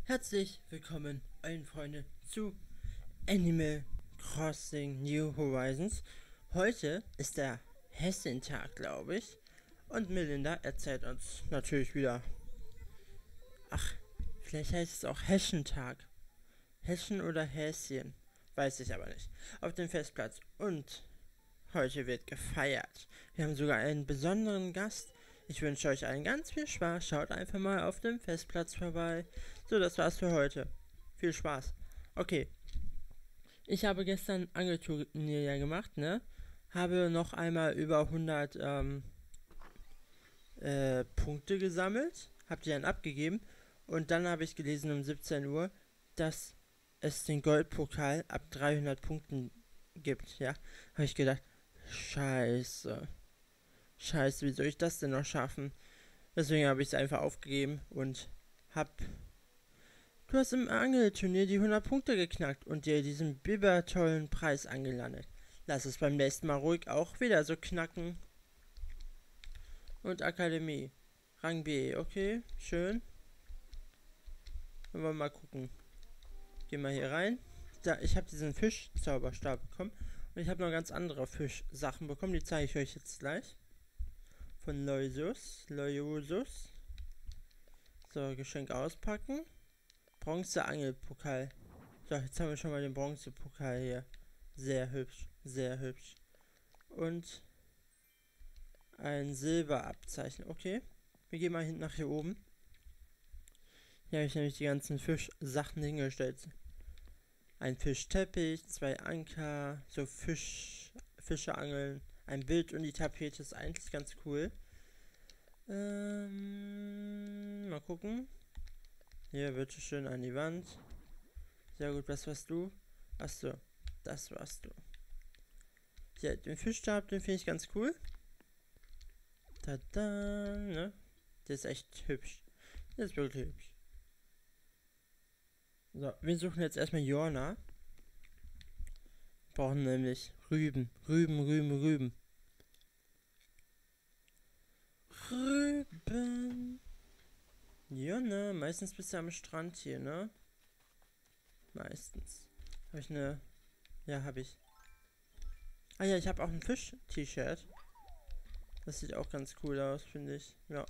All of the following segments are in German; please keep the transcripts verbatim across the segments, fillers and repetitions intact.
Herzlich willkommen, allen Freunde, zu Animal Crossing New Horizons. Heute ist der Hessentag, glaube ich. Und Melinda erzählt uns natürlich wieder. Ach, vielleicht heißt es auch Heschentag. Heschen oder Häschen, weiß ich aber nicht. Auf dem Festplatz. Und heute wird gefeiert. Wir haben sogar einen besonderen Gast. Ich wünsche euch allen ganz viel Spaß. Schaut einfach mal auf dem Festplatz vorbei. So, das war's für heute. Viel Spaß. Okay. Ich habe gestern Angelturnier ja gemacht, ne? Habe noch einmal über hundert ähm, äh, Punkte gesammelt. Hab die dann abgegeben. Und dann habe ich gelesen um siebzehn Uhr, dass es den Goldpokal ab dreihundert Punkten gibt, ja? Habe ich gedacht, scheiße. Scheiße, wie soll ich das denn noch schaffen? Deswegen habe ich es einfach aufgegeben und hab... Du hast im Angelturnier die hundert Punkte geknackt und dir diesen bibertollen Preis angelandet. Lass es beim nächsten Mal ruhig auch wieder so knacken. Und Akademie. Rang B, okay, schön. Wollen wir mal gucken. Gehen wir hier rein. Da, ich habe diesen Fisch-Zauberstab bekommen. Und ich habe noch ganz andere Fischsachen bekommen. Die zeige ich euch jetzt gleich. Von Loisus. Loisus. So, Geschenk auspacken. Bronze-Angelpokal. So, jetzt haben wir schon mal den Bronzepokal hier. Sehr hübsch. Sehr hübsch. Und ein Silberabzeichen. Okay. Wir gehen mal hinten nach hier oben. Hier habe ich nämlich die ganzen Fischsachen hingestellt. Ein Fischteppich, zwei Anker, so Fisch, Fische angeln, ein Bild und die Tapete ist eigentlich ganz cool. Ähm, mal gucken. Hier, bitte schön an die Wand. Sehr gut, was warst du? Achso, das warst du. Ja, den Fischstab, den finde ich ganz cool. Tada, ne? Der ist echt hübsch. Der ist wirklich hübsch. So, wir suchen jetzt erstmal Jorna. Wir brauchen nämlich Rüben. Rüben, Rüben, Rüben. Rüben. Jorna, meistens bist du am Strand hier, ne? Meistens. Habe ich eine... Ja, habe ich. Ah ja, ich habe auch ein Fisch-T-Shirt. Das sieht auch ganz cool aus, finde ich. Ja.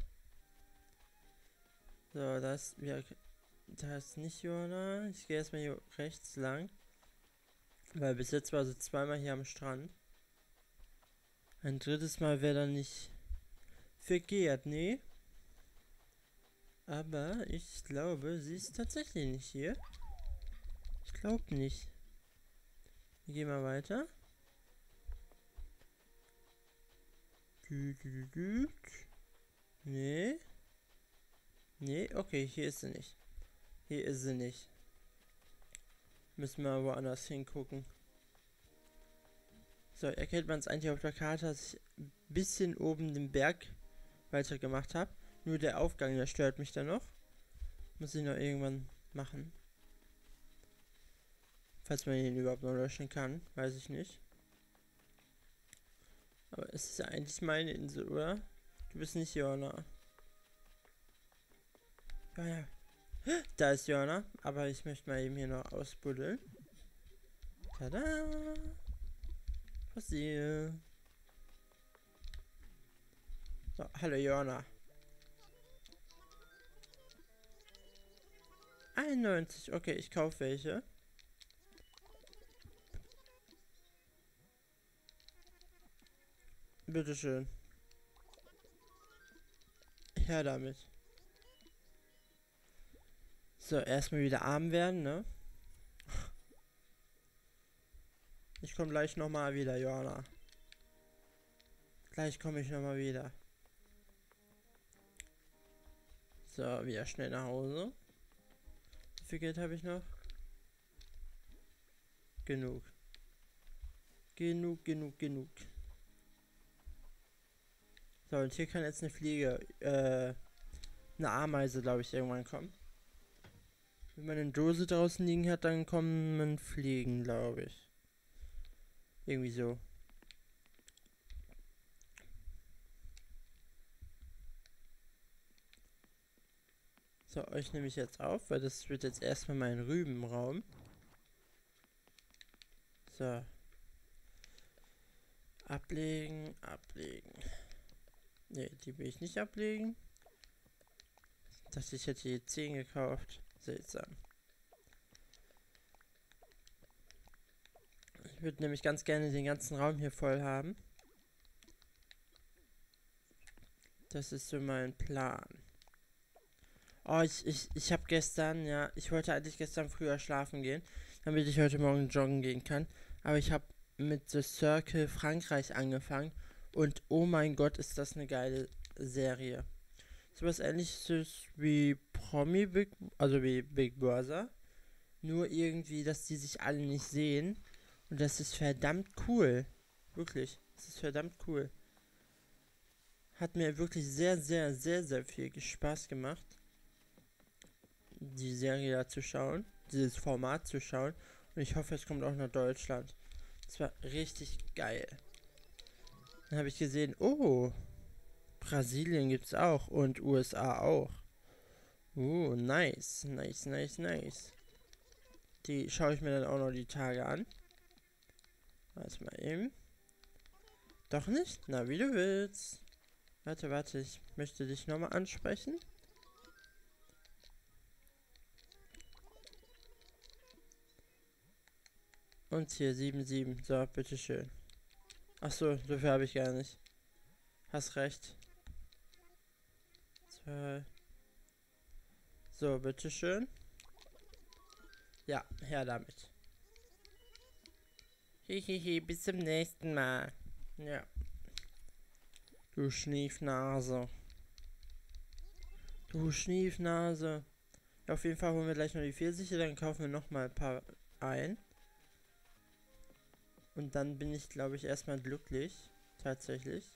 So, das... Ja, da ist nicht Jorna. Ich gehe erstmal hier rechts lang. Weil bis jetzt war sie zweimal hier am Strand. Ein drittes Mal wäre dann nicht verkehrt, nee. Aber ich glaube, sie ist tatsächlich nicht hier. Ich glaube nicht. Wir gehen mal weiter. Nee. Nee, okay, hier ist sie nicht. Hier ist sie nicht. Müssen wir woanders hingucken. So, erkennt man es eigentlich auf der Karte, dass ich ein bisschen oben den Berg weiter gemacht habe. Nur der Aufgang, der stört mich dann noch. Muss ich noch irgendwann machen. Falls man ihn überhaupt noch löschen kann, weiß ich nicht. Aber es ist ja eigentlich meine Insel, oder? Du bist nicht Jorna. Ja, ja. Da ist Jorna, aber ich möchte mal eben hier noch ausbuddeln. Tada! Passiert. So, hallo Jorna. einundneunzig, okay, ich kaufe welche. Bitteschön. Her damit. So, erstmal wieder arm werden, ne? Ich komme gleich nochmal wieder, Johanna. Gleich komme ich nochmal wieder. So, wieder schnell nach Hause. Wie viel Geld habe ich noch? Genug. Genug, genug, genug. So, und hier kann jetzt eine Fliege, äh, eine Ameise, glaube ich, irgendwann kommen. Wenn man eine Dose draußen liegen hat, dann kommen Fliegen, glaube ich. Irgendwie so. So, euch nehme ich jetzt auf, weil das wird jetzt erstmal mein Rübenraum. So. Ablegen, ablegen. Ne, die will ich nicht ablegen. Ich dachte, ich hätte hier zehn gekauft. Seltsam. Ich würde nämlich ganz gerne den ganzen Raum hier voll haben. Das ist so mein Plan. Oh, ich, ich, ich habe gestern, ja, ich wollte eigentlich gestern früher schlafen gehen, damit ich heute Morgen joggen gehen kann. Aber ich habe mit The Circle Frankreich angefangen. Und oh mein Gott, ist das eine geile Serie. Sowas ähnliches wie Promi Big, also wie Big Brother. Nur irgendwie, dass die sich alle nicht sehen. Und das ist verdammt cool. Wirklich, das ist verdammt cool. Hat mir wirklich sehr, sehr, sehr, sehr viel Spaß gemacht, die Serie da zu schauen, dieses Format zu schauen. Und ich hoffe, es kommt auch nach Deutschland. Das war richtig geil. Dann habe ich gesehen, oh, Brasilien gibt's auch und U S A auch. Oh, nice, nice, nice, nice. Die schaue ich mir dann auch noch die Tage an. Warte mal eben. Doch nicht? Na, wie du willst. Warte, warte, ich möchte dich nochmal ansprechen. Und hier, sieben sieben. So, bitteschön. Achso, dafür habe ich gar nicht. Hast recht. Zwei. So, bitteschön. Ja, her damit. Hihihi, bis zum nächsten Mal. Ja. Du Schniefnase. Du Schniefnase. Ja, auf jeden Fall holen wir gleich noch die Pfirsiche, dann kaufen wir noch mal ein paar ein. Und dann bin ich, glaube ich, erstmal glücklich. Tatsächlich.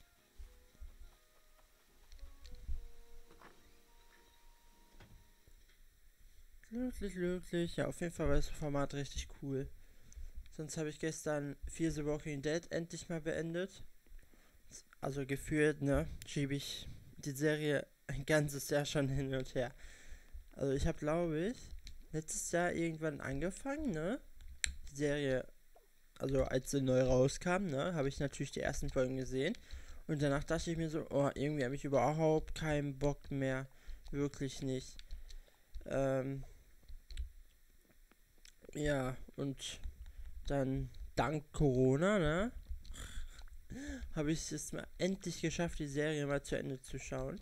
Glücklich, glücklich. Ja, auf jeden Fall war das Format richtig cool. Sonst habe ich gestern Fear the Walking Dead endlich mal beendet. Also gefühlt, ne, schiebe ich die Serie ein ganzes Jahr schon hin und her. Also ich habe, glaube ich, letztes Jahr irgendwann angefangen, ne? Die Serie, also als sie neu rauskam, ne, habe ich natürlich die ersten Folgen gesehen. Und danach dachte ich mir so, oh, irgendwie habe ich überhaupt keinen Bock mehr. Wirklich nicht. Ähm, ja, und dann dank Corona, ne? Habe ich es mal endlich geschafft, die Serie mal zu Ende zu schauen.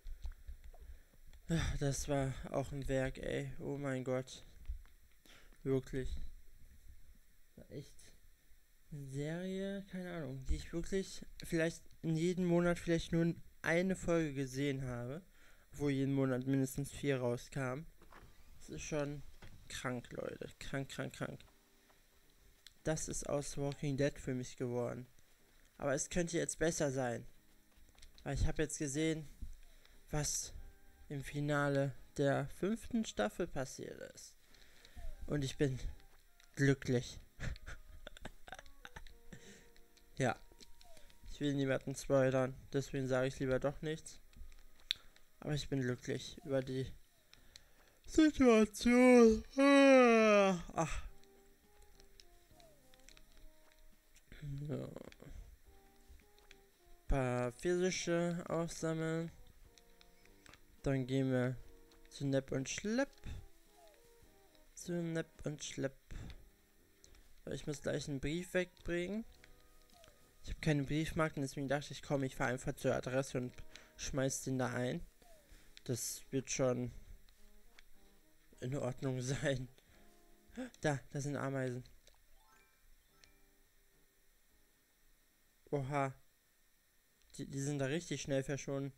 Das war auch ein Werk, ey. Oh mein Gott. Wirklich. War echt eine Serie, keine Ahnung, die ich wirklich vielleicht in jedem Monat vielleicht nur eine Folge gesehen habe. Wo jeden Monat mindestens vier rauskamen. Das ist schon krank, Leute. Krank, krank, krank. Das ist aus Walking Dead für mich geworden. Aber es könnte jetzt besser sein. Weil ich habe jetzt gesehen, was im Finale der fünften Staffel passiert ist. Und ich bin glücklich. Ja. Ich will niemanden spoilern, deswegen sage ich lieber doch nichts. Aber ich bin glücklich über die Situation. Ach. So. Paar physische aufsammeln. Dann gehen wir zu Nepp und Schlepp. Zu Nepp und Schlepp. Ich muss gleich einen Brief wegbringen. Ich habe keine Briefmarken, deswegen dachte ich, komm, ich fahre einfach zur Adresse und schmeiß den da ein. Das wird schon in Ordnung sein. Da, da sind Ameisen. Oha. Die, die sind da richtig schnell verschwunden.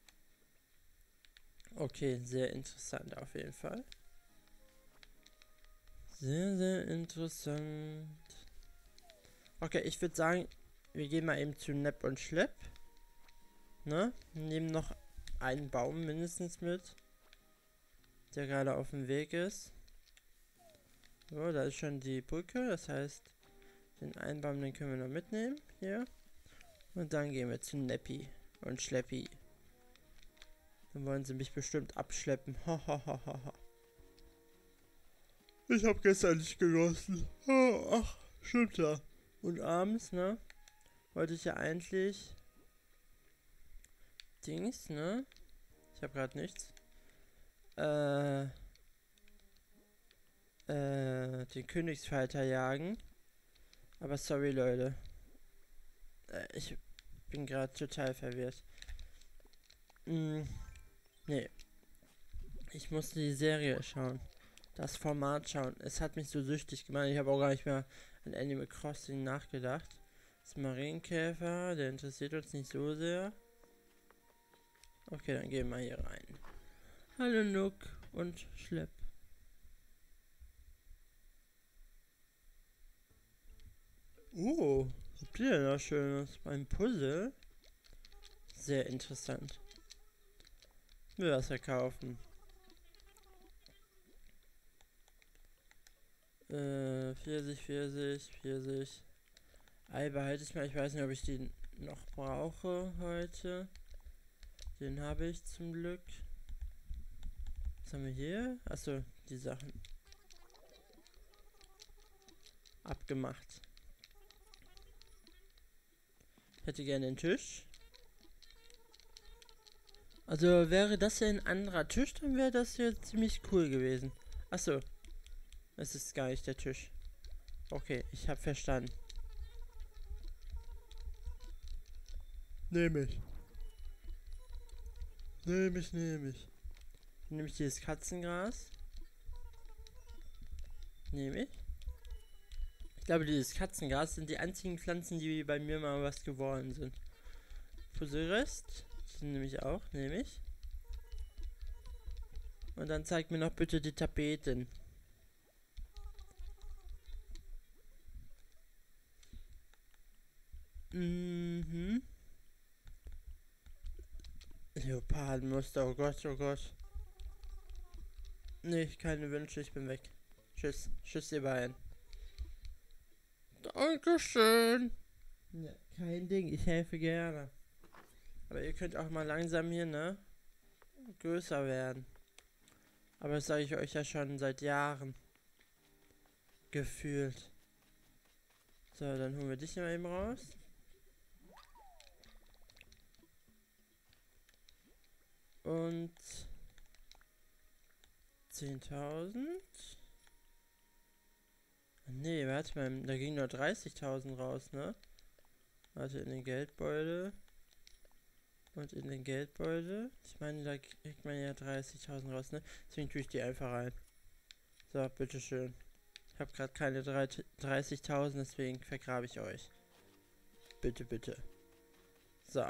Okay, sehr interessant auf jeden Fall. Sehr, sehr interessant. Okay, ich würde sagen, wir gehen mal eben zu Nepp und Schlepp. Ne? Nehmen noch einen Baum mindestens mit, der gerade auf dem Weg ist. So, da ist schon die Brücke, das heißt, den einen Baum, den können wir noch mitnehmen. Hier. Und dann gehen wir zu Neppi und Schleppi. Dann wollen sie mich bestimmt abschleppen. Hahaha. Ich habe gestern nicht gegossen. Ach, stimmt ja. Und abends, ne? Wollte ich ja eigentlich Dings, ne? Ich habe gerade nichts. Äh, äh, den Königsfalter jagen. Aber sorry, Leute. Äh, ich bin gerade total verwirrt. Mm, nee. Ich musste die Serie schauen. Das Format schauen. Es hat mich so süchtig gemacht. Ich habe auch gar nicht mehr an Animal Crossing nachgedacht. Das Marienkäfer, der interessiert uns nicht so sehr. Okay, dann gehen wir hier rein. Hallo Nook und Schlepp. Oh, was habt ihr denn da Schönes? Beim Puzzle? Sehr interessant. Will was verkaufen. Äh, Pfirsich, Pfirsich, Pfirsich. Ei behalte ich mal. Ich weiß nicht, ob ich den noch brauche heute. Den habe ich zum Glück. Was haben wir hier? Achso, die Sachen. Abgemacht. Ich hätte gerne den Tisch. Also wäre das ja ein anderer Tisch, dann wäre das hier ziemlich cool gewesen. Achso. Es ist gar nicht der Tisch. Okay, ich habe verstanden. Nehme ich. Nehme ich, nehme ich. Nehme ich dieses Katzengras. Nehme ich. Ich glaube, dieses Katzengras sind die einzigen Pflanzen, die bei mir mal was geworden sind. Puzzlerest. Das nehme ich auch, nehme ich. Und dann zeigt mir noch bitte die Tapeten. Mhm. Leopardenmuster, oh Gott, oh Gott. Nee, keine Wünsche, ich bin weg. Tschüss, tschüss ihr beiden. Dankeschön. Ja, kein Ding, ich helfe gerne. Aber ihr könnt auch mal langsam hier, ne? Größer werden. Aber das sage ich euch ja schon seit Jahren. Gefühlt. So, dann holen wir dich mal eben raus. Und zehntausend. Nee, warte mal, da ging nur dreißigtausend raus, ne? Warte, in den Geldbeutel. Und in den Geldbeutel. Ich meine, da kriegt man ja dreißigtausend raus, ne? Deswegen tue ich die einfach rein. So, bitteschön. Ich habe gerade keine dreißigtausend, deswegen vergrabe ich euch. Bitte, bitte. So.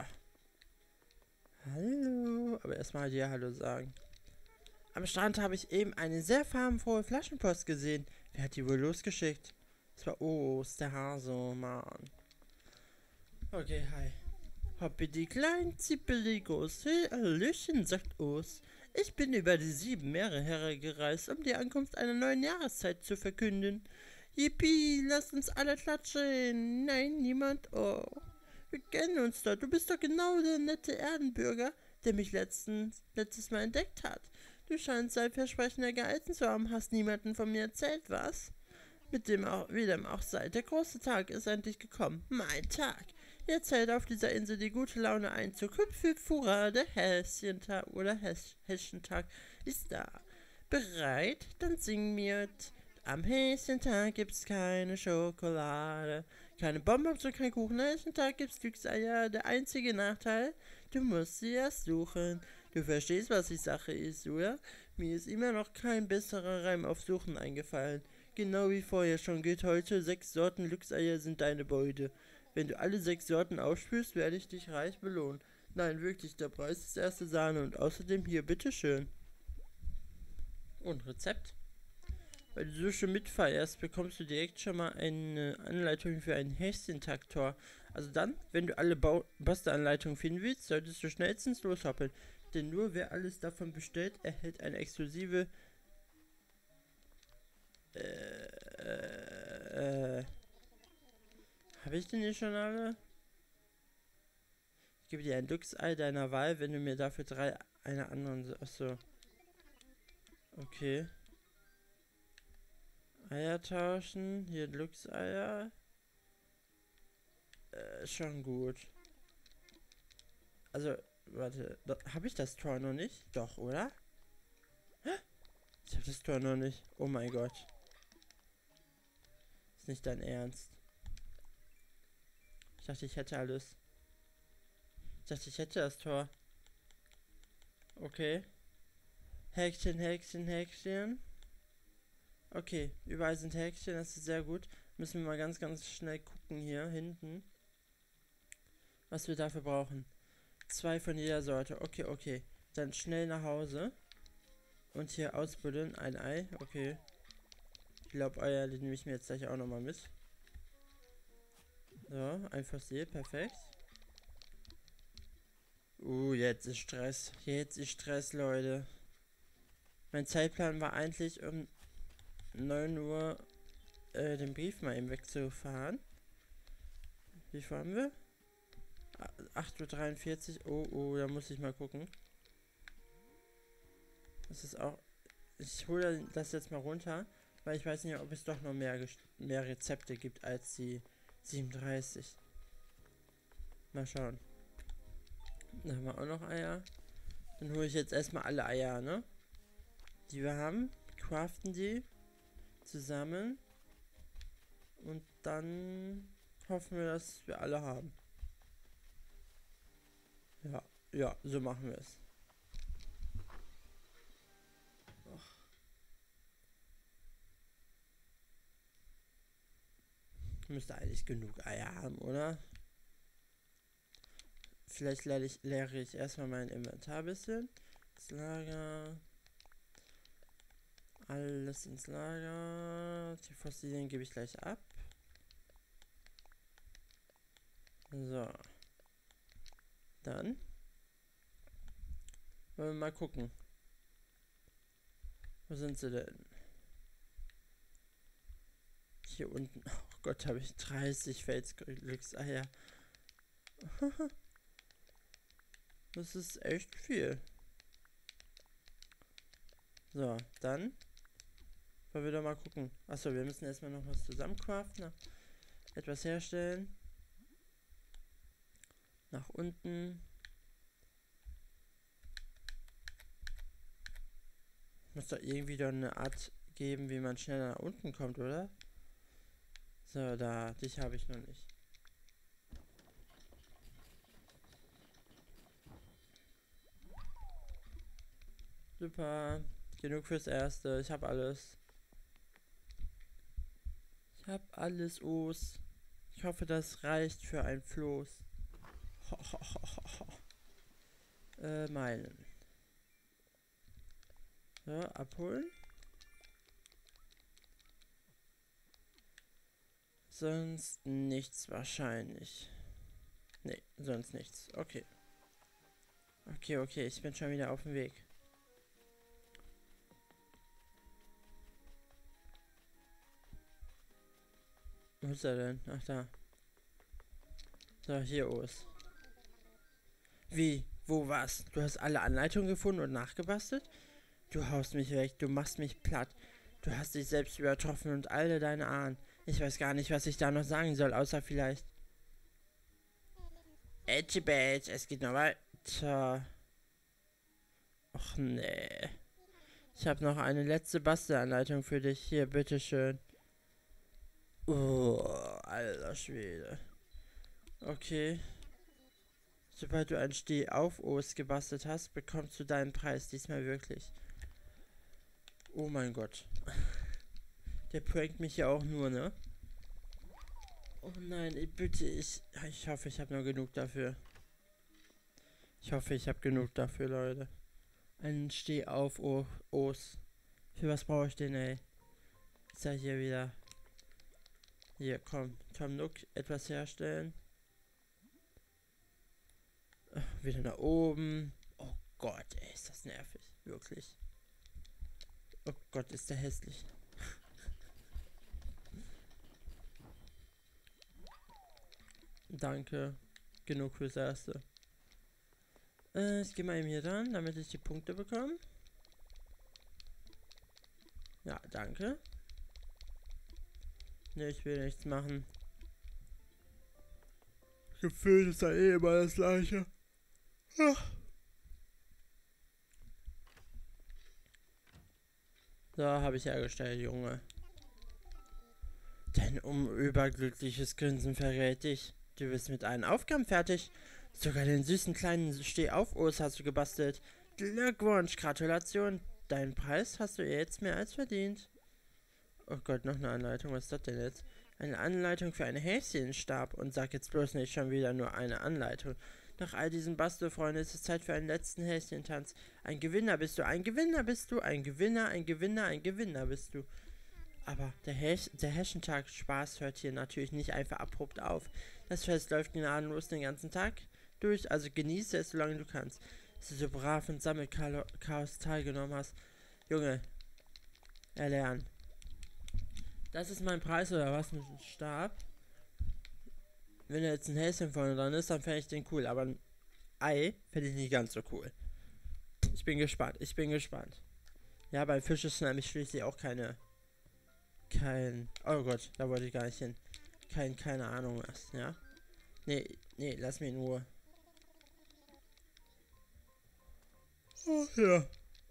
Hallo. Aber erstmal dir Hallo sagen. Am Strand habe ich eben eine sehr farbenfrohe Flaschenpost gesehen. Wer hat die wohl losgeschickt? Das war Os, der Hase, Mann. Okay, hi. Hoppe die kleinen Zippeligos, Hallöchen, sagt Os. Ich bin über die sieben Meere hergereist, um die Ankunft einer neuen Jahreszeit zu verkünden. Yippie, lasst uns alle klatschen. Nein, niemand. Oh, wir kennen uns doch. Du bist doch genau der nette Erdenbürger, der mich letztens, letztes Mal entdeckt hat. Du scheinst sein Versprechen gehalten zu haben, hast niemanden von mir erzählt, was? Mit dem auch, wie dem auch sei, der große Tag ist endlich gekommen. Mein Tag. Jetzt hält auf dieser Insel die gute Laune Einzug. Hüpf, hüpf, hurra, der Häschentag oder Häsch Häschentag ist da. Bereit? Dann sing mit. Am Häschentag gibt's keine Schokolade, keine Bonbons und kein Kuchen. Am Häschentag gibt's Glückseier. Der einzige Nachteil, du musst sie erst suchen. Du verstehst, was die Sache ist, oder? Mir ist immer noch kein besserer Reim auf Suchen eingefallen. Genau wie vorher schon gilt heute, sechs Sorten Glückseier sind deine Beute. Wenn du alle sechs Sorten aufspürst, werde ich dich reich belohnen. Nein, wirklich, der Preis ist erste Sahne und außerdem hier, bitteschön. Und Rezept? Weil du so schon mitfeierst, bekommst du direkt schon mal eine Anleitung für einen Häschentag-Tor. Also dann, wenn du alle Bastel-Anleitungen finden willst, solltest du schnellstens loshoppeln. Denn nur wer alles davon bestellt, erhält eine exklusive äh, äh, habe ich denn hier schon alle? Ich gebe dir ein Glücksei deiner Wahl, wenn du mir dafür drei einer anderen... Achso. Okay. Eier tauschen. Hier Glückseier. Äh, schon gut. Also, warte. Habe ich das Tor noch nicht? Doch, oder? Ich habe das Tor noch nicht. Oh mein Gott. Ist nicht dein Ernst. Ich dachte, ich hätte alles. Ich dachte, ich hätte das Tor. Okay. Häkchen, Häkchen, Häkchen. Okay, überall sind Häkchen, das ist sehr gut. Müssen wir mal ganz, ganz schnell gucken hier hinten. Was wir dafür brauchen. Zwei von jeder Sorte. Okay, okay. Dann schnell nach Hause. Und hier ausbuddeln. Ein Ei. Okay. Ich glaube, Eier, die nehme ich mir jetzt gleich auch nochmal mit. So, ein Fossil. Perfekt. Uh, jetzt ist Stress. Jetzt ist Stress, Leute. Mein Zeitplan war eigentlich um neun Uhr äh, den Brief mal eben wegzufahren. Wie viel haben wir? acht Uhr dreiundvierzig. Oh, oh, da muss ich mal gucken. Das ist auch... Ich hole das jetzt mal runter, weil ich weiß nicht, ob es doch noch mehr, mehr Rezepte gibt als die siebenunddreißig. Mal schauen. Da haben wir auch noch Eier. Dann hole ich jetzt erstmal alle Eier, ne? Die wir haben. Craften die zusammen. Und dann hoffen wir, dass wir alle haben. Ja, ja, so machen wir es. Müsste eigentlich genug Eier haben, oder? Vielleicht leere ich, leere ich erstmal mein Inventar ein bisschen. Das Lager. Alles ins Lager. Die Fossilien gebe ich gleich ab. So. Dann wollen wir mal gucken. Wo sind sie denn? Hier unten. Oh Gott, habe ich dreißig Felsglückseier. Das ist echt viel. So, dann wollen wir doch mal gucken. Achso, wir müssen erstmal noch was zusammencraften. Etwas herstellen. Nach unten. Muss doch irgendwie doch eine Art geben, wie man schneller nach unten kommt, oder? So, da. Dich habe ich noch nicht. Super. Genug fürs Erste. Ich habe alles. Ich habe alles, Os. Ich hoffe, das reicht für ein Floß. Ho, ho, ho, ho, ho. Äh, Meilen. So, abholen. Sonst nichts wahrscheinlich. Nee, sonst nichts. Okay. Okay, okay, ich bin schon wieder auf dem Weg. Wo ist er denn? Ach, da. So, hier, Os. Wie? Wo was? Du hast alle Anleitungen gefunden und nachgebastelt? Du haust mich weg, du machst mich platt. Du hast dich selbst übertroffen und alle deine Ahnen. Ich weiß gar nicht, was ich da noch sagen soll, außer vielleicht... Edgy Badge, es geht noch weiter. Och nee. Ich habe noch eine letzte Bastelanleitung für dich. Hier, bitteschön. Oh, alter Schwede. Okay. Sobald du ein Steh-auf-Os gebastelt hast, bekommst du deinen Preis diesmal wirklich. Oh mein Gott. Der prankt mich ja auch nur, ne? Oh nein, ich bitte, ich... Ich hoffe, ich habe noch genug dafür. Ich hoffe, ich habe genug dafür, Leute. Ein Steh-auf-Os. Für was brauche ich den, ey? Ist ja hier wieder... Hier, komm. Tom Nook, etwas herstellen. Ach, wieder nach oben. Oh Gott, ey, ist das nervig. Wirklich. Oh Gott, ist der hässlich. Danke. Genug fürs Erste. Äh, ich gehe mal eben hier dran, damit ich die Punkte bekomme. Ja, danke. Ne, ich will nichts machen. Gefühl ist ja eh immer das gleiche. Ach. So, habe ich hergestellt, Junge. Dein unüberglückliches Grinsen verrät dich. Du bist mit allen Aufgaben fertig. Sogar den süßen kleinen Steh-auf-Os hast du gebastelt. Glückwunsch, Gratulation. Deinen Preis hast du jetzt mehr als verdient. Oh Gott, noch eine Anleitung. Was ist das denn jetzt? Eine Anleitung für einen Häschenstab. Und sag jetzt bloß nicht schon wieder nur eine Anleitung. Nach all diesen Bastelfreunden ist es Zeit für einen letzten Häschentanz. Ein Gewinner bist du, ein Gewinner bist du, ein Gewinner, ein Gewinner, ein Gewinner bist du. Aber der, Häsch der Häschentag-Spaß hört hier natürlich nicht einfach abrupt auf. Das Fest läuft gnadenlos den ganzen Tag durch, also genieße es, solange du kannst. Dass du so brav und Sammelchaos teilgenommen hast. Junge, erlernen. Das ist mein Preis oder was mit dem Stab? Wenn da jetzt ein Häschen vorne dran ist, dann fände ich den cool, aber ein Ei finde ich nicht ganz so cool. Ich bin gespannt, ich bin gespannt. Ja, beim Fisch ist nämlich schließlich auch keine... Kein... Oh Gott, da wollte ich gar nicht hin. Kein, keine Ahnung was, ja? Nee, nee, lass mich in Ruhe. Oh, ja.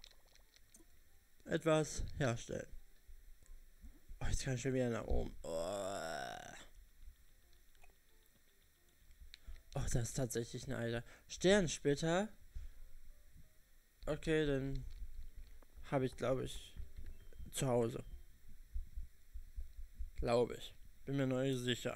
Etwas herstellen. Oh, jetzt kann ich schon wieder nach oben. Oh, oh das ist tatsächlich ein alter Sternsplitter. Okay, dann habe ich, glaube ich, zu Hause. Glaube ich. Bin mir noch nicht sicher.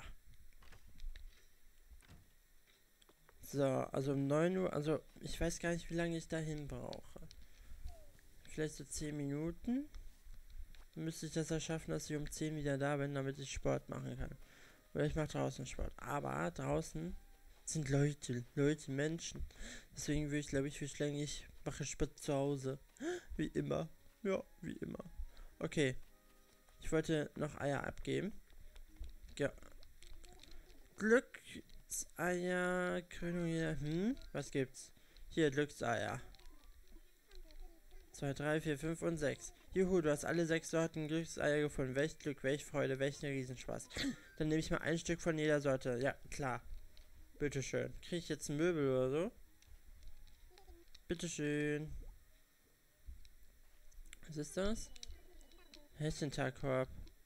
So, also um neun Uhr, also ich weiß gar nicht, wie lange ich dahin brauche. Vielleicht so zehn Minuten. Dann müsste ich das ja schaffen, dass ich um zehn wieder da bin, damit ich Sport machen kann. Oder ich mache draußen Sport. Aber draußen sind Leute, Leute, Menschen. Deswegen würde ich, glaube ich, viel länger, ich mache Sport zu Hause. Wie immer. Ja, wie immer. Okay. Ich wollte noch Eier abgeben. Ja. Glückseier, Krönung hier. Hm? Was gibt's? Hier, Glückseier. zwei, drei, vier, fünf und sechs. Juhu, du hast alle sechs Sorten Glückseier gefunden. Welch Glück, welch Freude, welch Riesenspaß. Dann nehme ich mal ein Stück von jeder Sorte. Ja, klar. Bitteschön. Kriege ich jetzt ein Möbel oder so? Bitteschön. Was ist das? Häschentagkorb.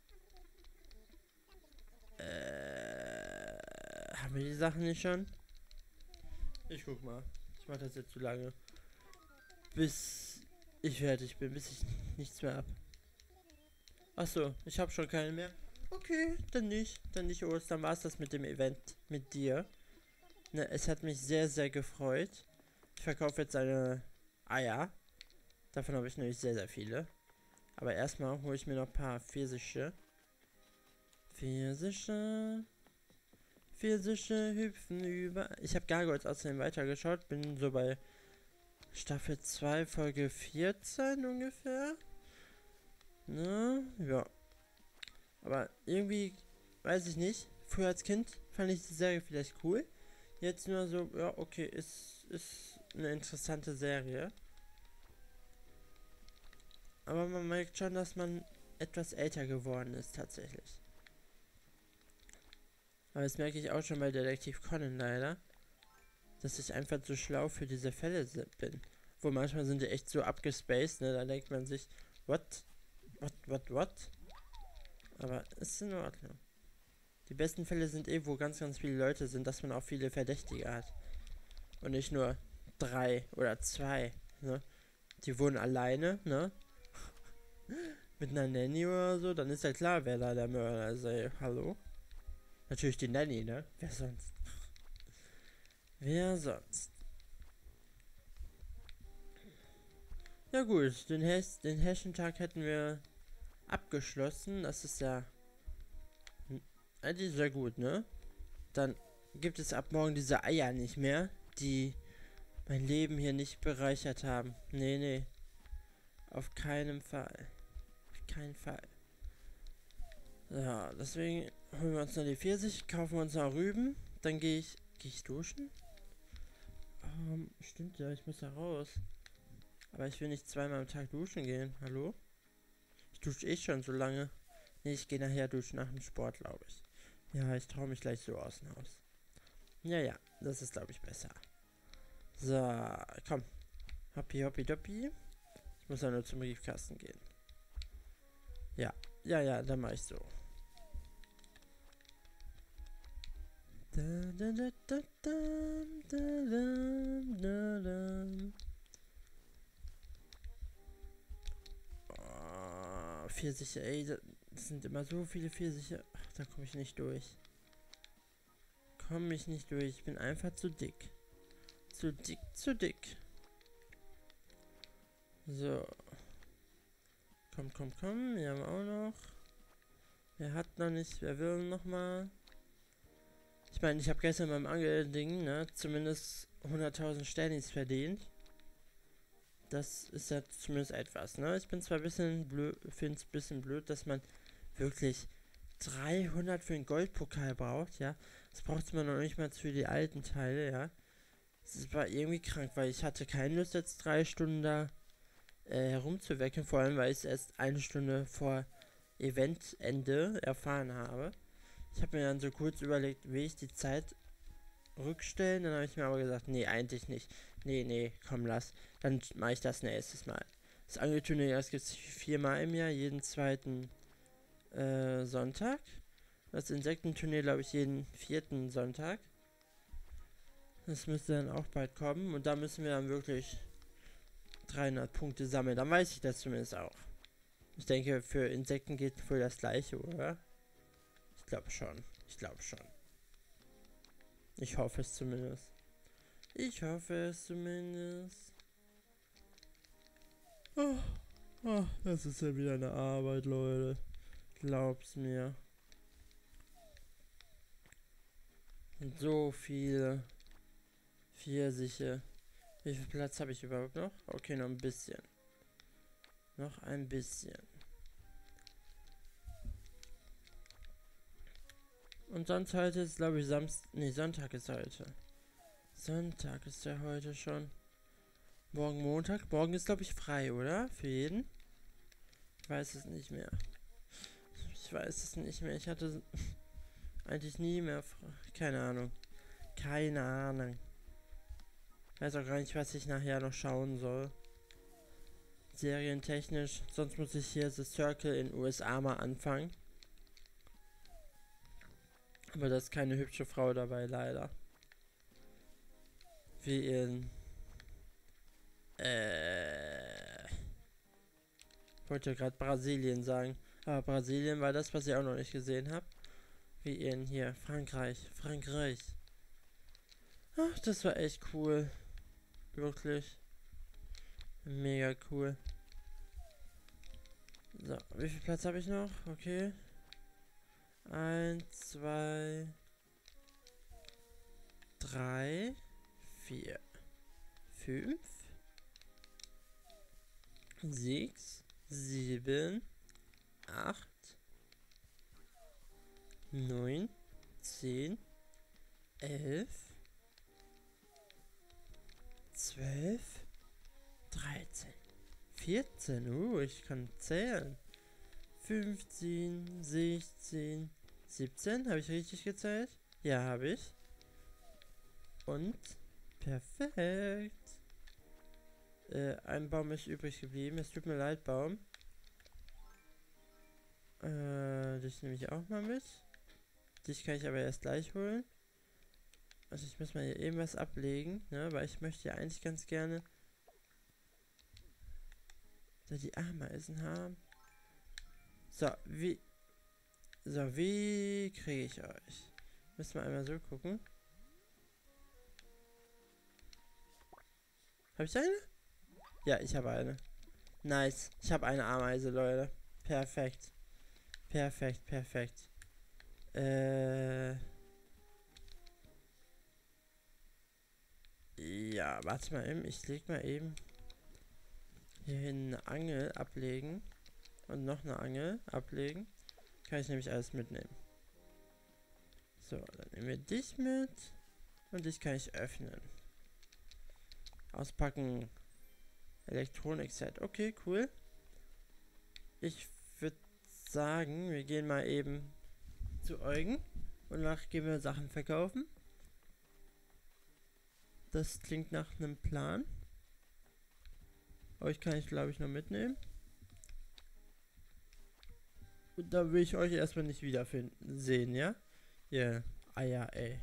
Äh, haben wir die Sachen nicht schon? Ich guck mal. Ich mache das jetzt zu lange. Bis ich fertig bin, bis ich nichts mehr hab. Achso, ich habe schon keine mehr. Okay, dann nicht. Dann nicht, Urs. Dann war es das mit dem Event mit dir. Ne, es hat mich sehr, sehr gefreut. Ich verkaufe jetzt eine Eier. Davon habe ich nämlich sehr, sehr viele. Aber erstmal hole ich mir noch ein paar Pfirsiche. Pfirsiche. Pfirsiche hüpfen über. Ich habe Gargoyles außerdem weitergeschaut. Bin so bei Staffel zwei, Folge vierzehn ungefähr. Ne? Ja. Aber irgendwie, weiß ich nicht. Früher als Kind fand ich die Serie vielleicht cool. Jetzt nur so, ja, okay, ist, ist eine interessante Serie. Aber man merkt schon, dass man etwas älter geworden ist, tatsächlich. Aber das merke ich auch schon bei Detektiv Conan leider. Dass ich einfach zu schlau für diese Fälle bin. Wo manchmal sind die echt so abgespaced, ne? Da denkt man sich, what? What, what, what? Aber ist in Ordnung. Die besten Fälle sind eh, wo ganz, ganz viele Leute sind, dass man auch viele Verdächtige hat. Und nicht nur drei oder zwei, ne? Die wohnen alleine, ne? Mit einer Nanny oder so, dann ist ja klar, wer da der Mörder ist, ey. Hallo? Natürlich die Nanny, ne? Wer sonst? Wer sonst? Ja gut, den, Häs den Häschentag hätten wir abgeschlossen. Das ist ja eigentlich sehr gut, ne? Dann gibt es ab morgen diese Eier nicht mehr, die mein Leben hier nicht bereichert haben. Nee, nee. Auf keinen Fall. Auf keinen Fall. Ja, deswegen holen wir uns noch die Pfirsich, kaufen wir uns noch Rüben. Dann gehe ich... Gehe ich duschen? Ähm, stimmt ja, ich muss da raus. Aber ich will nicht zweimal am Tag duschen gehen. Hallo? Ich dusche eh schon so lange. Nee, ich gehe nachher duschen nach dem Sport, glaube ich. Ja, ich traue mich gleich so aus dem Haus. Ja, ja, das ist, glaube ich, besser. So, komm. Hoppi, hoppi, doppi. Ich muss ja nur zum Briefkasten gehen. Ja, ja, ja, dann mache ich so. Da, da, da, da, da, da, da, da, da. Oh, Pfirsiche, ey, das sind immer so viele Pfirsiche. Ach, da komme ich nicht durch. Komme ich nicht durch, ich bin einfach zu dick. Zu dick, zu dick. So. Komm, komm, komm, wir haben auch noch. Wer hat noch nicht, wer will noch mal? Ich meine, ich habe gestern beim Angelding, ne, zumindest hunderttausend Sternis verdient. Das ist ja zumindest etwas, ne? Ich bin zwar ein bisschen blöd, finde es ein bisschen blöd, dass man wirklich dreihundert für einen Goldpokal braucht, ja. Das braucht man noch nicht mal für die alten Teile, ja. Das war irgendwie krank, weil ich hatte keine Lust, jetzt drei Stunden da äh, herumzuwecken, vor allem, weil ich es erst eine Stunde vor Eventende erfahren habe. Ich habe mir dann so kurz überlegt, will ich die Zeit rückstellen? Dann habe ich mir aber gesagt, nee, eigentlich nicht. Nee, nee, komm, lass. Dann mache ich das nächstes Mal. Das Angelturnier, das gibt es viermal im Jahr, jeden zweiten äh, Sonntag. Das Insektenturnier, glaube ich, jeden vierten Sonntag. Das müsste dann auch bald kommen. Und da müssen wir dann wirklich dreihundert Punkte sammeln. Dann weiß ich das zumindest auch. Ich denke, für Insekten geht wohl das gleiche, oder? Ich glaube schon. Ich glaube schon. Ich hoffe es zumindest. Ich hoffe es zumindest. Oh, oh, das ist ja wieder eine Arbeit, Leute. Glaub's mir. Und so viele Pfirsiche. Wie viel Platz habe ich überhaupt noch? Okay, noch ein bisschen. Noch ein bisschen. Und sonst heute ist, glaube ich, Samstag. Nee, Sonntag ist heute. Sonntag ist ja heute schon. Morgen Montag. Morgen ist, glaube ich, frei, oder? Für jeden? Ich weiß es nicht mehr. Ich weiß es nicht mehr. Ich hatte eigentlich nie mehr. Keine Ahnung. Keine Ahnung. Ich weiß auch gar nicht, was ich nachher noch schauen soll. Serientechnisch. Sonst muss ich hier The Circle in U S A mal anfangen. Aber da ist keine hübsche Frau dabei, leider. Wie in... Äh... Ich wollte gerade Brasilien sagen. Aber Brasilien war das, was ich auch noch nicht gesehen habe. Wie in hier, Frankreich. Frankreich. Ach, das war echt cool. Wirklich. Mega cool. So, wie viel Platz habe ich noch? Okay. Eins, zwei, drei, vier, fünf, sechs, sieben, acht, neun, zehn, elf, zwölf, dreizehn, vierzehn. Uh, ich kann zählen. fünfzehn, sechzehn, siebzehn. Habe ich richtig gezählt? Ja, habe ich. Und perfekt. Äh, ein Baum ist übrig geblieben. Es tut mir leid, Baum. Äh, dich nehme ich auch mal mit. Dich kann ich aber erst gleich holen. Also ich muss mal hier eben was ablegen, ne? Weil ich möchte ja eigentlich ganz gerne da die Ameisen haben. So, wie... So, wie kriege ich euch? Müssen wir einmal so gucken. Habe ich eine? Ja, ich habe eine. Nice. Ich habe eine Ameise, Leute. Perfekt. Perfekt, perfekt. Äh... Ja, warte mal eben. Ich leg mal eben hier eine Angel ablegen. Und noch eine Angel ablegen. Kann ich nämlich alles mitnehmen. So, dann nehmen wir dich mit. Und dich kann ich öffnen. Auspacken. Elektronik-Set. Okay, cool. Ich würde sagen, wir gehen mal eben zu Eugen. Und danach gehen wir Sachen verkaufen. Das klingt nach einem Plan. Euch kann ich, glaube ich, noch mitnehmen. Und da will ich euch erstmal nicht wiederfinden sehen, ja? Ja. Yeah. Ah ja, ey.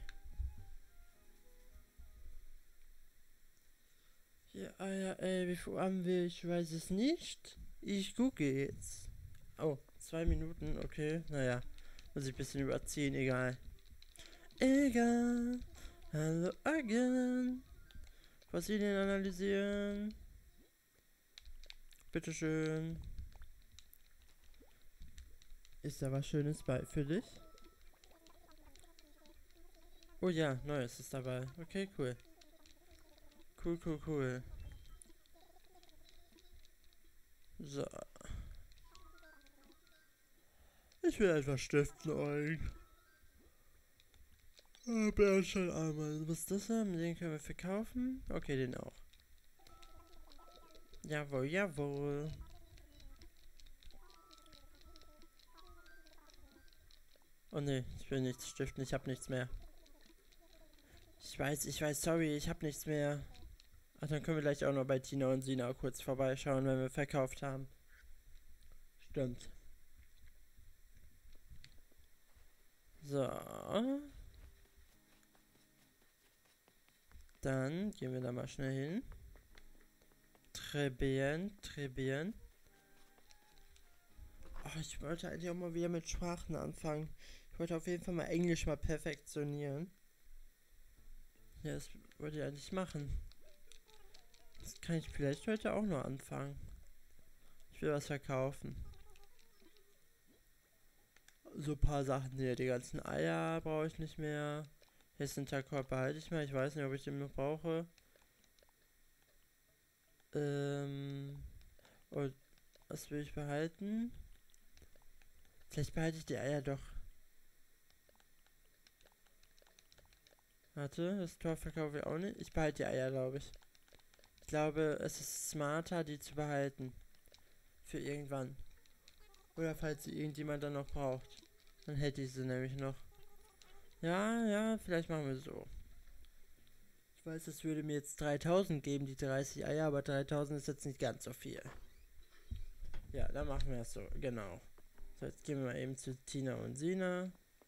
Ja, ah ja, ey, wie viel haben wir? Ich weiß es nicht. Ich gucke jetzt. Oh, zwei Minuten, okay. Naja, muss ich ein bisschen überziehen, egal. Egal. Hallo, Eugen. Fossilien analysieren. Bitteschön. Ist da was Schönes bei für dich? Oh ja, Neues ist dabei. Okay, cool. Cool, cool, cool. So. Ich will etwas stiften, Eugen. Oh, Bärstein einmal. Was ist das denn? Den können wir verkaufen? Okay, den auch. Jawohl, jawohl. Oh ne, ich will nichts stiften, ich hab nichts mehr. Ich weiß, ich weiß, sorry, ich hab nichts mehr. Ach, dann können wir gleich auch noch bei Tina und Sina kurz vorbeischauen, wenn wir verkauft haben. Stimmt. So. Dann gehen wir da mal schnell hin. Très bien, très bien. Oh, ich wollte eigentlich auch mal wieder mit Sprachen anfangen. Ich wollte auf jeden Fall mal Englisch mal perfektionieren. Ja, das wollte ich eigentlich machen. Das kann ich vielleicht heute auch noch anfangen. Ich will was verkaufen. So ein paar Sachen hier. Die ganzen Eier brauche ich nicht mehr. Hier ist ein Tagkorb, behalte ich mal. Ich weiß nicht, ob ich den noch brauche. Ähm. Und was will ich behalten? Vielleicht behalte ich die Eier doch. Warte, das Tor verkaufe ich auch nicht. Ich behalte die Eier, glaube ich. Ich glaube, es ist smarter, die zu behalten. Für irgendwann. Oder falls sie irgendjemand dann noch braucht. Dann hätte ich sie nämlich noch. Ja, ja, vielleicht machen wir so. Ich weiß, es würde mir jetzt dreitausend geben, die dreißig Eier, aber dreitausend ist jetzt nicht ganz so viel. Ja, dann machen wir es so, genau. So, jetzt gehen wir mal eben zu Tina und Sina.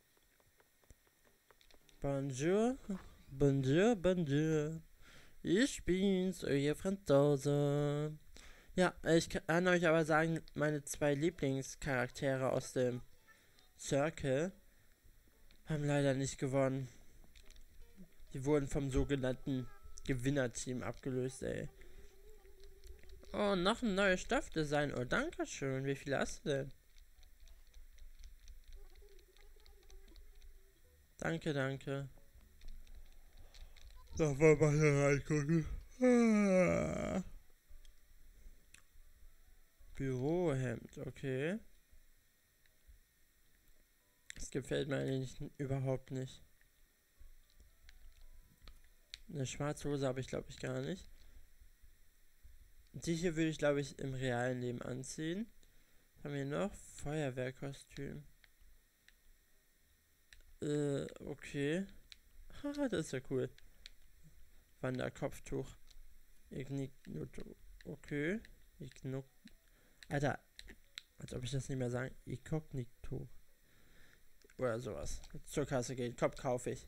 Bonjour, bonjour, bonjour. Ich bin's, euer Franzose. Ja, ich kann euch aber sagen, meine zwei Lieblingscharaktere aus dem Circle haben leider nicht gewonnen. Die wurden vom sogenannten Gewinnerteam abgelöst, ey. Oh, noch ein neues Stoffdesign. Oh, danke schön. Wie viel hast du denn? Danke, danke. Da wollen wir hier reingucken. Ah. Bürohemd, okay. Das gefällt mir eigentlich überhaupt nicht. Eine schwarze Hose habe ich, glaube ich, gar nicht. Die hier würde ich, glaube ich, im realen Leben anziehen. Was haben wir noch? Feuerwehrkostüm. Äh, okay. Haha, das ist ja cool. Wanderkopftuch. Ignignito. Okay. Ignok. Alter. Als ob ich das nicht mehr sagen. Inkognito. Oder sowas. Zur Kasse gehen. Kopf kaufe ich.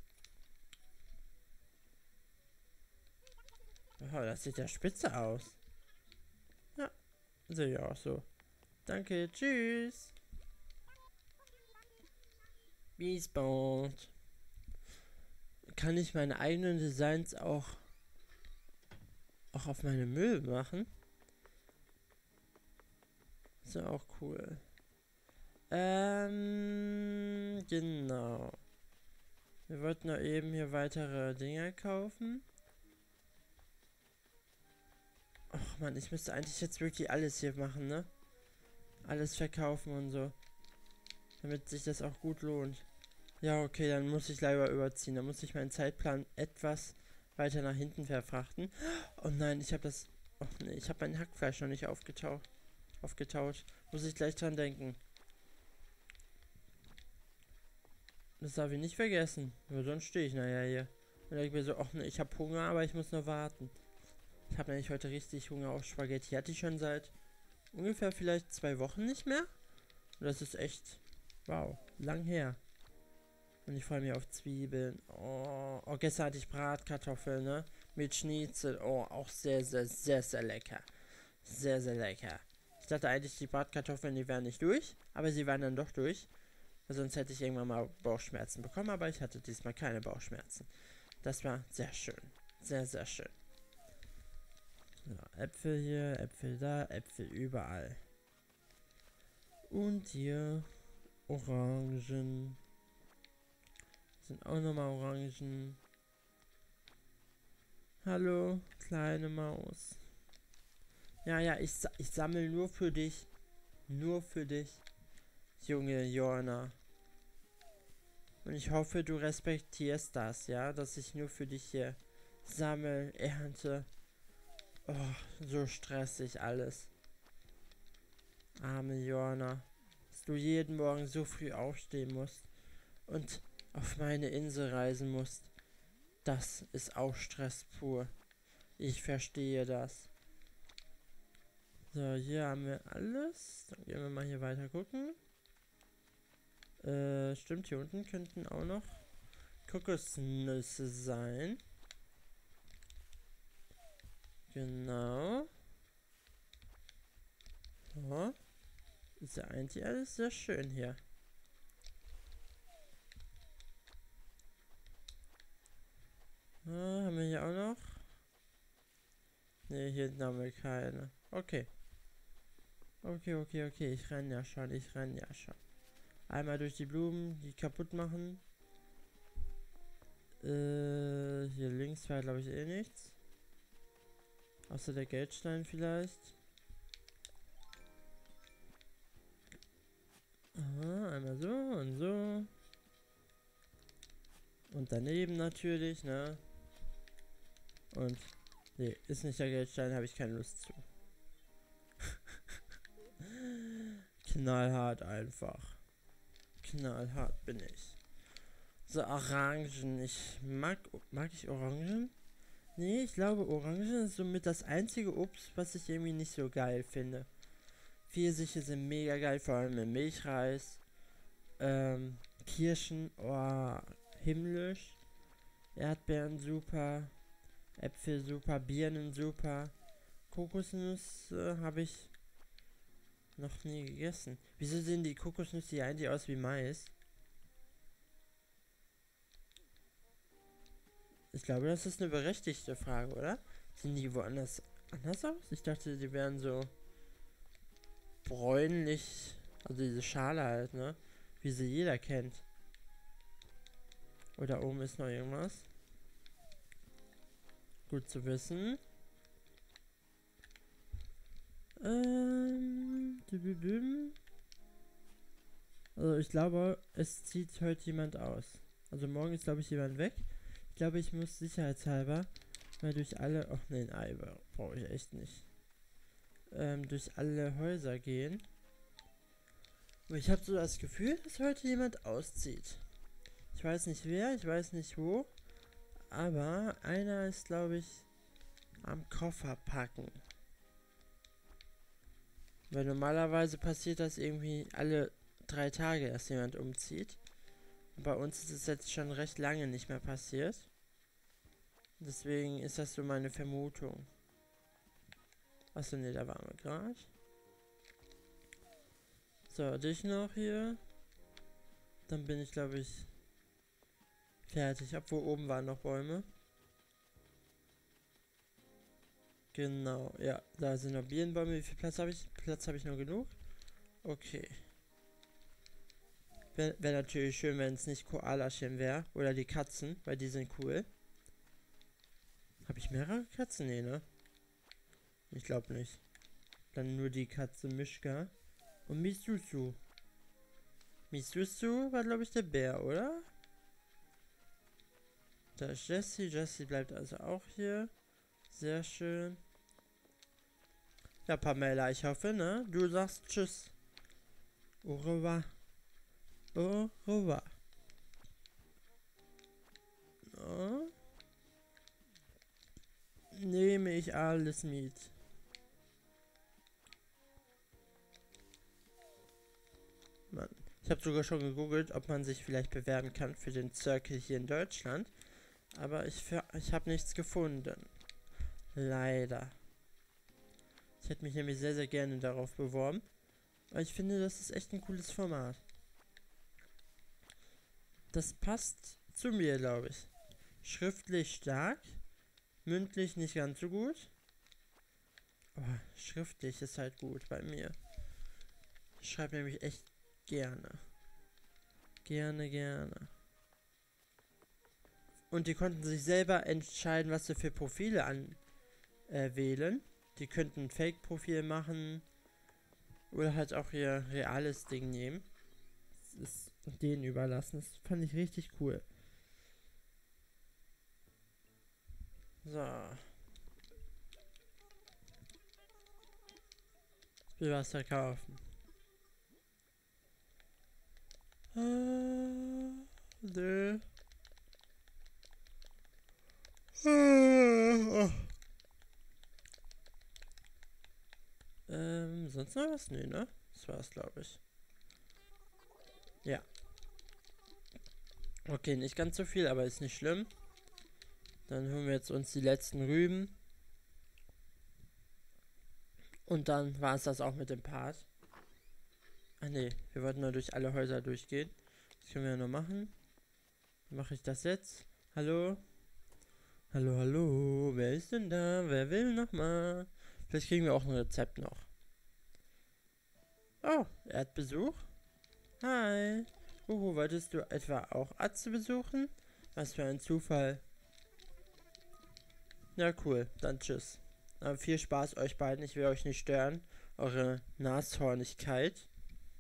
Oh, das sieht ja spitze aus. Ja. Sehe ich auch so. Danke. Tschüss. Bis bald. Kann ich meine eigenen Designs auch auch auf meine Möbel machen? Ist ja auch cool. Ähm, genau. Wir wollten noch eben hier weitere Dinge kaufen. Ach man, ich müsste eigentlich jetzt wirklich alles hier machen, ne? Alles verkaufen und so. Damit sich das auch gut lohnt. Ja, okay, dann muss ich leider überziehen. Dann muss ich meinen Zeitplan etwas weiter nach hinten verfrachten. Oh nein, ich habe das... Oh nee, ich habe mein Hackfleisch noch nicht aufgetaut. Aufgetaut. Muss ich gleich dran denken. Das darf ich nicht vergessen. Weil sonst stehe ich nachher hier. Und dann denke ich mir so, ach ne, ich habe Hunger, aber ich muss noch warten. Ich habe nämlich heute richtig Hunger auf Spaghetti. Hatte ich schon seit ungefähr vielleicht zwei Wochen nicht mehr. Und das ist echt, wow, lang her. Und ich freue mich auf Zwiebeln. Oh, oh, gestern hatte ich Bratkartoffeln, ne? Mit Schnitzel. Oh, auch sehr, sehr, sehr, sehr lecker. Sehr, sehr lecker. Ich dachte eigentlich, die Bratkartoffeln, die wären nicht durch. Aber sie waren dann doch durch. Sonst hätte ich irgendwann mal Bauchschmerzen bekommen. Aber ich hatte diesmal keine Bauchschmerzen. Das war sehr schön. Sehr, sehr schön. So, Äpfel hier, Äpfel da, Äpfel überall. Und hier Orangen. Sind auch nochmal Orangen. Hallo, kleine Maus. Ja, ja, ich, ich sammle nur für dich. Nur für dich, junge Jorna. Und ich hoffe, du respektierst das, ja? Dass ich nur für dich hier sammle, ernte. Oh, so stressig alles. Arme Jorna. Dass du jeden Morgen so früh aufstehen musst. Und auf meine Insel reisen musst. Das ist auch Stress pur. Ich verstehe das. So, hier haben wir alles. Dann gehen wir mal hier weiter gucken. Äh, stimmt, hier unten könnten auch noch Kokosnüsse sein. Genau. So. Ist ja eigentlich alles sehr schön hier. Ah, haben wir hier auch noch? Ne, hier haben wir keine. Okay. Okay, okay, okay. Ich renn ja schon, ich renn ja schon. Einmal durch die Blumen, die kaputt machen. Äh, hier links war glaube ich eh nichts. Außer der Geldstein vielleicht. Aha, einmal so und so. Und daneben natürlich, ne? Und, nee, ist nicht der Geldstein, habe ich keine Lust zu. Knallhart einfach. Knallhart bin ich. So, Orangen. Ich mag, mag ich Orangen? Nee, ich glaube, Orangen ist somit das einzige Obst, was ich irgendwie nicht so geil finde. Pfirsiche sind mega geil, vor allem mit Milchreis. Ähm, Kirschen, oh, himmlisch. Erdbeeren super. Äpfel super, Birnen super. Kokosnüsse habe ich noch nie gegessen. Wieso sehen die Kokosnüsse hier eigentlich aus wie Mais? Ich glaube, das ist eine berechtigte Frage, oder? Sehen die woanders anders aus? Ich dachte, die wären so bräunlich. Also diese Schale halt, ne? Wie sie jeder kennt. Oder oben ist noch irgendwas. Gut zu wissen. Ähm. Also ich glaube, es zieht heute jemand aus. Also morgen ist glaube ich jemand weg. Ich glaube, ich muss sicherheitshalber mal durch alle... Ach nee, ein Ei brauche ich echt nicht. Ähm, durch alle Häuser gehen. Aber ich habe so das Gefühl, dass heute jemand auszieht. Ich weiß nicht wer, ich weiß nicht wo. Aber einer ist, glaube ich, am Koffer packen. Weil normalerweise passiert das irgendwie alle drei Tage, dass jemand umzieht. Und bei uns ist es jetzt schon recht lange nicht mehr passiert. Deswegen ist das so meine Vermutung. Achso, ne, da waren wir gerade. So, dich noch hier. Dann bin ich, glaube ich, fertig. Obwohl oben waren noch Bäume. Genau, ja, da sind noch Birnenbäume. Wie viel Platz habe ich? Platz habe ich noch genug? Okay. Wäre wär natürlich schön, wenn es nicht Koalachen wäre. Oder die Katzen, weil die sind cool. Habe ich mehrere Katzen? Nee, ne? Ich glaube nicht. Dann nur die Katze Mischka. Und Misusu. Misusu war, glaube ich, der Bär, oder? Da ist Jessie. Jessie bleibt also auch hier. Sehr schön. Ja, Pamela, ich hoffe, ne? Du sagst Tschüss. Au revoir. Au revoir. No. Nehme ich alles mit. Mann. Ich habe sogar schon gegoogelt, ob man sich vielleicht bewerben kann für den Circle hier in Deutschland. Aber ich, ich habe nichts gefunden. Leider. Ich hätte mich nämlich sehr, sehr gerne darauf beworben. Weil ich finde, das ist echt ein cooles Format. Das passt zu mir, glaube ich. Schriftlich stark. Mündlich nicht ganz so gut. Aber schriftlich ist halt gut bei mir. Ich schreibe nämlich echt gerne. Gerne, gerne. Und die konnten sich selber entscheiden, was sie für Profile anwählen. Äh, die könnten ein Fake-Profil machen. Oder halt auch ihr reales Ding nehmen. Das ist denen überlassen. Das fand ich richtig cool. So. Ich will was verkaufen. Ah, nö. Ah. Ähm, sonst noch was? Nö, ne? Das war's, glaube ich. Ja. Okay, nicht ganz so viel, aber ist nicht schlimm. Dann holen wir jetzt uns die letzten Rüben. Und dann war es das auch mit dem Part. Ah ne, wir wollten nur durch alle Häuser durchgehen. Das können wir ja noch machen. Mache ich das jetzt? Hallo? Hallo, hallo? Wer ist denn da? Wer will noch mal? Vielleicht kriegen wir auch ein Rezept noch. Oh, er hat Besuch. Hi. Uhu, wolltest du etwa auch Atze besuchen? Was für ein Zufall. Ja, cool. Dann tschüss. Aber viel Spaß euch beiden. Ich will euch nicht stören. Eure Nashornigkeit.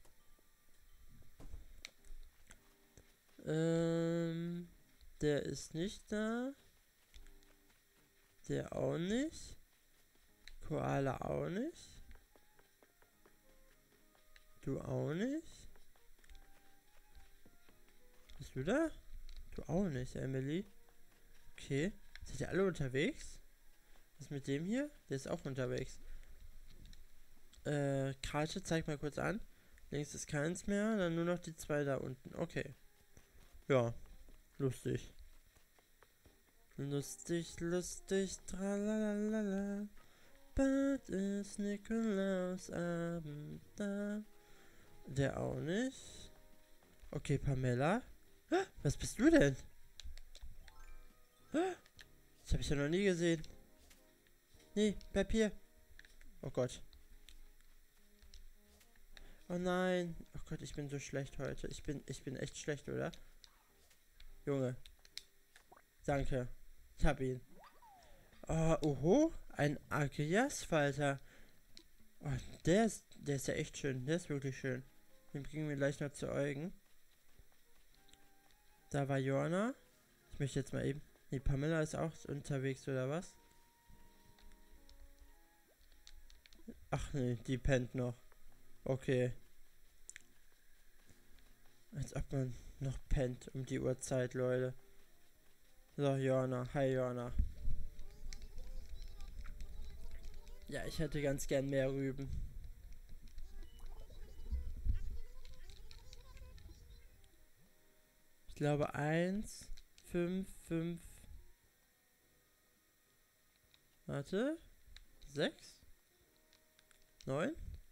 Ähm, der ist nicht da. Der auch nicht. Koala auch nicht. Du auch nicht. Bist du da? Du auch nicht, Emily. Okay. Seid ihr alle unterwegs? Was ist mit dem hier? Der ist auch unterwegs. Äh, Karte, zeig mal kurz an. Links ist keins mehr, dann nur noch die zwei da unten. Okay. Ja, lustig. Lustig, lustig, tralalala. Bald ist Nikolausabend da. Der auch nicht. Okay, Pamela. Was bist du denn? Das habe ich ja noch nie gesehen. Nee, bleib hier. Oh Gott. Oh nein. Oh Gott, ich bin so schlecht heute. Ich bin, ich bin echt schlecht, oder? Junge. Danke. Ich hab ihn. Oh, oho. Ein Agiasfalter. Oh, der ist, der ist ja echt schön. Der ist wirklich schön. Den bringen wir gleich noch zu Eugen. Da war Joanna. Ich möchte jetzt mal eben... Nee, Pamela ist auch unterwegs, oder was? Ach nee, die pennt noch. Okay. Als ob man noch pennt um die Uhrzeit, Leute. So, Joanna. Hi, Joanna. Ja, ich hätte ganz gern mehr Rüben. Ich glaube eins, fünf, fünf. Warte. sechs? neun?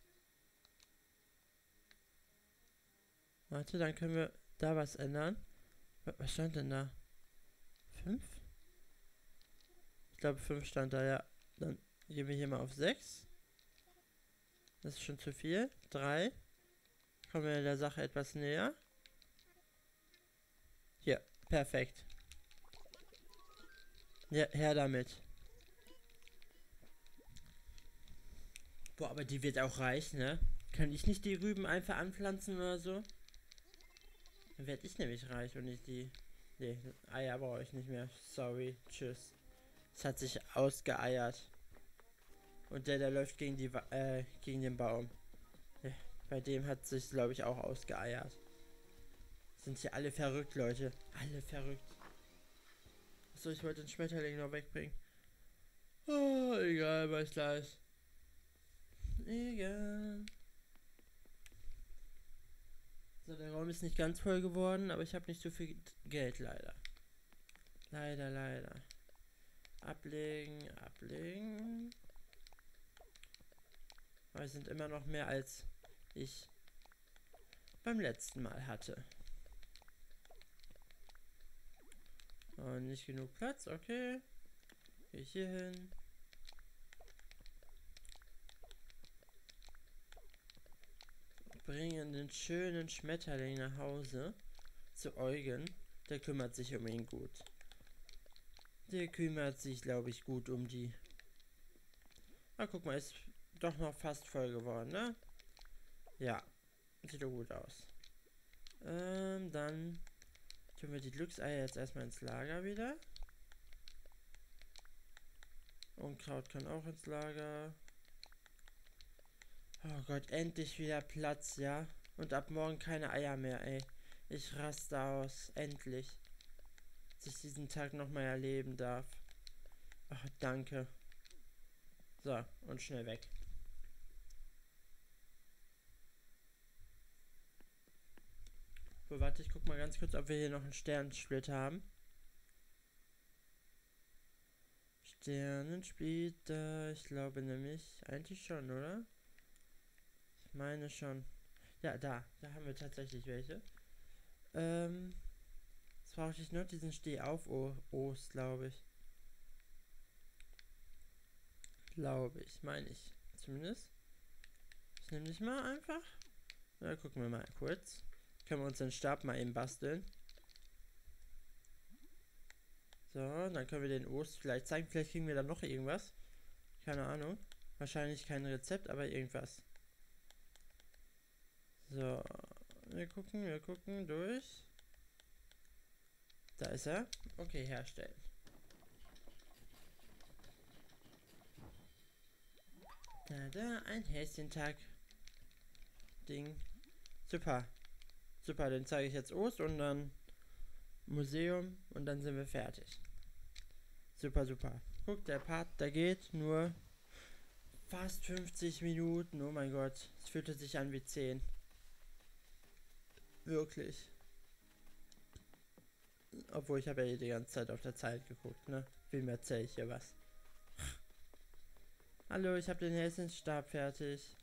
Warte, dann können wir da was ändern. Was stand denn da? fünf? Ich glaube fünf stand da, ja. Dann gehen wir hier mal auf sechs. Das ist schon zu viel. drei. Kommen wir der Sache etwas näher. Hier, perfekt. Ja, her damit. Boah, aber die wird auch reich, ne? Kann ich nicht die Rüben einfach anpflanzen oder so? Dann werde ich nämlich reich und nicht die. Nee, Eier brauche ich nicht mehr. Sorry, tschüss. Es hat sich ausgeeiert. Und der, der läuft gegen die, äh, gegen den Baum. Ja, bei dem hat sich, glaube ich, auch ausgeeiert. Sind hier alle verrückt, Leute. Alle verrückt. Achso, ich wollte den Schmetterling noch wegbringen. Oh, egal, weiß gleich. Egal. So, der Raum ist nicht ganz voll geworden, aber ich habe nicht so viel Geld, leider. Leider, leider. Ablegen, ablegen. Aber es sind immer noch mehr, als ich beim letzten Mal hatte. Und nicht genug Platz, okay. Gehe ich hier hin. Bringen den schönen Schmetterling nach Hause zu Eugen. Der kümmert sich um ihn gut. Der kümmert sich, glaube ich, gut um die. Ah, guck mal, ist doch noch fast voll geworden, ne? Ja, sieht doch gut aus. Ähm, dann tun wir die Glückseier jetzt erstmal ins Lager wieder. Unkraut kann auch ins Lager. Oh Gott, endlich wieder Platz, ja? Und ab morgen keine Eier mehr, ey. Ich raste aus, endlich. Dass ich diesen Tag nochmal erleben darf. Ach, danke. So, und schnell weg. So, warte, ich guck mal ganz kurz, ob wir hier noch einen Sternensplitter haben. Sternensplitter, ich glaube nämlich, eigentlich schon, oder? Ich meine schon. Ja, da, da haben wir tatsächlich welche. Ähm, jetzt brauche ich noch diesen Steh-auf-Os, glaube ich. Glaube ich, meine ich. Zumindest. Ich nehme dich mal einfach. Na, gucken wir mal kurz. Können wir uns den Stab mal eben basteln. So, dann können wir den Ost vielleicht zeigen. Vielleicht kriegen wir dann noch irgendwas. Keine Ahnung. Wahrscheinlich kein Rezept, aber irgendwas. So, wir gucken, wir gucken durch. Da ist er. Okay, herstellen. Da, da, ein Häschentag. Ding. Super. Super, den zeige ich jetzt Ost und dann Museum und dann sind wir fertig. Super, super. Guck, der Part, der geht nur fast fünfzig Minuten. Oh mein Gott, es fühlte sich an wie zehn. Wirklich. Obwohl, ich habe ja die ganze Zeit auf der Zeit geguckt, ne? Wem erzähle ich hier was? Hallo, ich habe den Hessenstab fertig.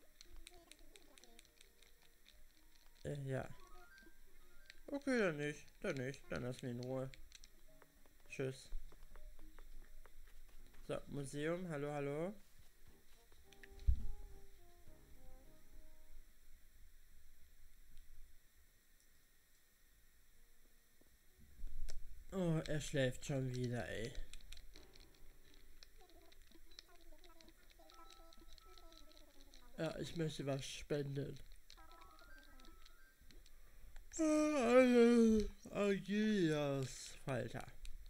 Äh, ja. Okay, dann nicht. Dann nicht. Dann lass mich in Ruhe. Tschüss. So, Museum. Hallo, hallo. Oh, er schläft schon wieder, ey. Ja, ich möchte was spenden. Agias Falter.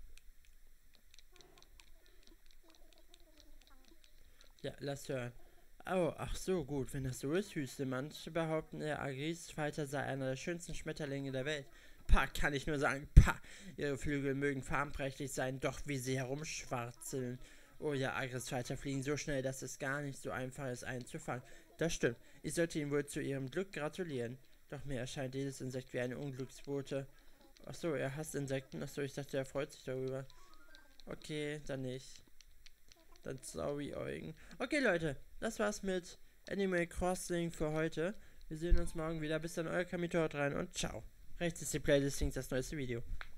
Ja, lass hören. Oh, ach so, gut, wenn das so ist, Hüste. Manche behaupten, der Agris Falter sei einer der schönsten Schmetterlinge der Welt. Pah, kann ich nur sagen, pah, ihre Flügel mögen farbenprächtig sein, doch wie sie herumschwarzeln. Oh ja, Agris Falter fliegen so schnell, dass es gar nicht so einfach ist, einen zu fangen. Das stimmt, ich sollte ihnen wohl zu ihrem Glück gratulieren. Doch mir erscheint jedes Insekt wie eine Unglücksbote. Achso, er hasst Insekten. Achso, ich dachte, er freut sich darüber. Okay, dann nicht. Dann sorry, Eugen. Okay, Leute, das war's mit Animal Crossing für heute. Wir sehen uns morgen wieder. Bis dann, euer Kamito, haut rein und ciao. Rechts ist die Playlist, links das neueste Video.